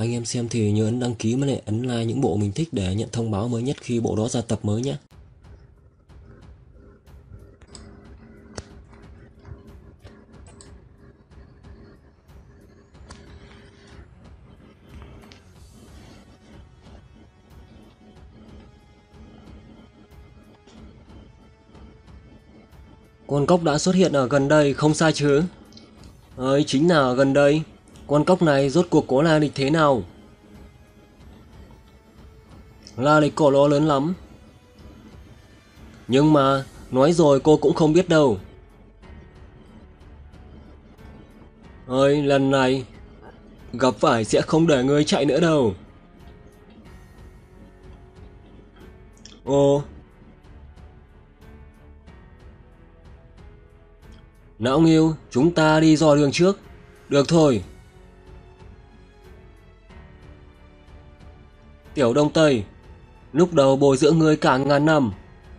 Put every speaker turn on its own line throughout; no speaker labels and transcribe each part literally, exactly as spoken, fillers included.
Anh em xem thì nhớ ấn đăng ký với lại ấn like những bộ mình thích để nhận thông báo mới nhất khi bộ đó ra tập mới nhé. Con cóc đã xuất hiện ở gần đây, không sai chứ? Ơi, chính là ở gần đây. Con cóc này rốt cuộc có lai lịch thế nào? Lai lịch của nó lớn lắm. Nhưng mà, nói rồi cô cũng không biết đâu. Ơi, lần này, gặp phải sẽ không để ngươi chạy nữa đâu. Ồ. Não Nghiêu, chúng ta đi dò đường trước. Được thôi. Tiểu Đông Tây, lúc đầu bồi dưỡng ngươi cả ngàn năm.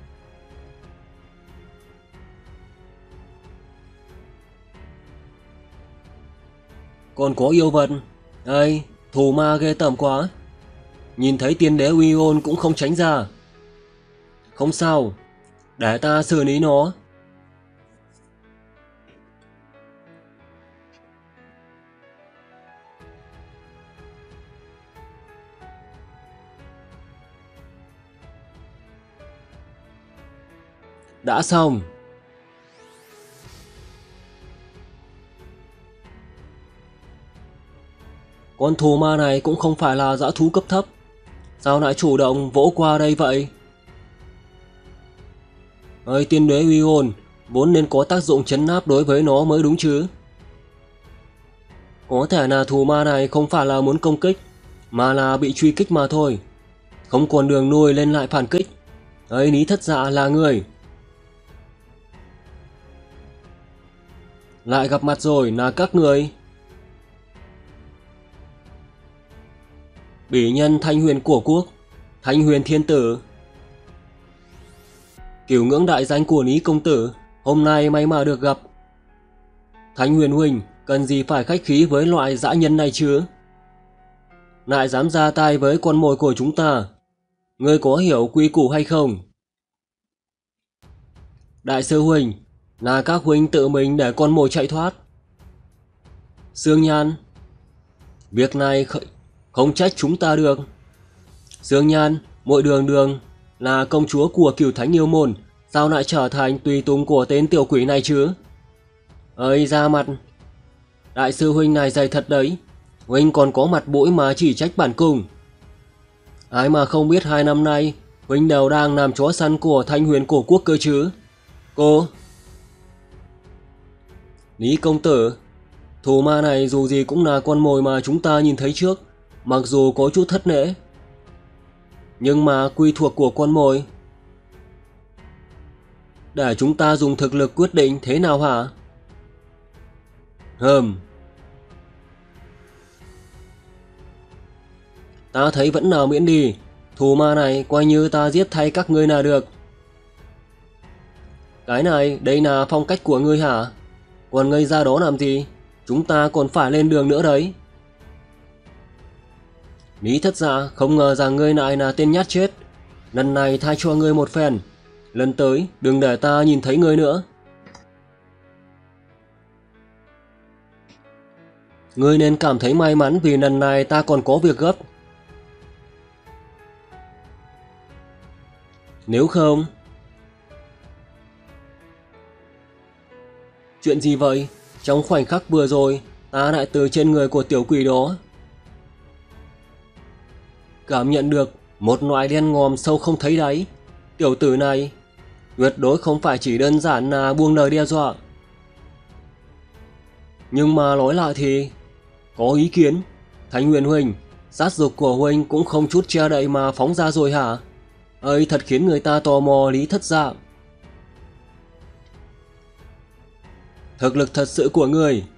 Còn có yêu vật. Ây, thù ma ghê tởm quá. Nhìn thấy tiên đế uy ôn cũng không tránh ra. Không sao, để ta xử lý nó. Đã xong. Con thù ma này cũng không phải là dã thú cấp thấp. Sao lại chủ động vỗ qua đây vậy? Ơi, tiên đế uy ôn, vốn nên có tác dụng trấn áp đối với nó mới đúng chứ. Có thể là thù ma này không phải là muốn công kích, mà là bị truy kích mà thôi. Không còn đường nuôi lên lại phản kích. Ấy, Lý Thất Dạ là người. Lại gặp mặt rồi là các người. Bỉ nhân Thanh Huyền của quốc, Thanh Huyền Thiên Tử. Cửu ngưỡng đại danh của Lý công tử, hôm nay may mà được gặp. Thanh Huyền huynh, cần gì phải khách khí với loại dã nhân này chứ? Lại dám ra tay với con mồi của chúng ta. Ngươi có hiểu quy củ hay không? Đại sư huynh, là các huynh tự mình để con mồi chạy thoát. Sương Nhan, việc này không trách chúng ta được. Sương Nhan, muội Đường Đường là công chúa của Cửu Thánh Yêu Môn, sao lại trở thành tùy tùng của tên tiểu quỷ này chứ? Ơi, ra mặt. Đại sư huynh này dày thật đấy. Huynh còn có mặt mũi mà chỉ trách bản cung. Ai mà không biết hai năm nay huynh đều đang làm chó săn của Thanh Huyền cổ quốc cơ chứ. Cô Lý công tử, thù ma này dù gì cũng là con mồi mà chúng ta nhìn thấy trước, mặc dù có chút thất lễ. Nhưng mà quy thuộc của con mồi, để chúng ta dùng thực lực quyết định thế nào hả? Hừm. Ta thấy vẫn nào miễn đi, thù ma này coi như ta giết thay các ngươi là được. Cái này, đây là phong cách của ngươi hả? Còn ngây ra đó làm gì? Chúng ta còn phải lên đường nữa đấy. Lý Thất Dạ, không ngờ rằng ngươi lại là tên nhát chết. Lần này tha cho ngươi một phen. Lần tới đừng để ta nhìn thấy ngươi nữa. Ngươi nên cảm thấy may mắn vì lần này ta còn có việc gấp. Nếu không... Chuyện gì vậy? Trong khoảnh khắc vừa rồi, ta lại từ trên người của tiểu quỷ đó cảm nhận được một loại đen ngòm sâu không thấy đáy. Tiểu tử này tuyệt đối không phải chỉ đơn giản là buông lời đe dọa. Nhưng mà nói lại thì có ý kiến. Thanh Huyền huynh, sát dục của huynh cũng không chút che đậy mà phóng ra rồi hả? Ơi, thật khiến người ta tò mò. Lý Thất Dạ, thực lực thật sự của người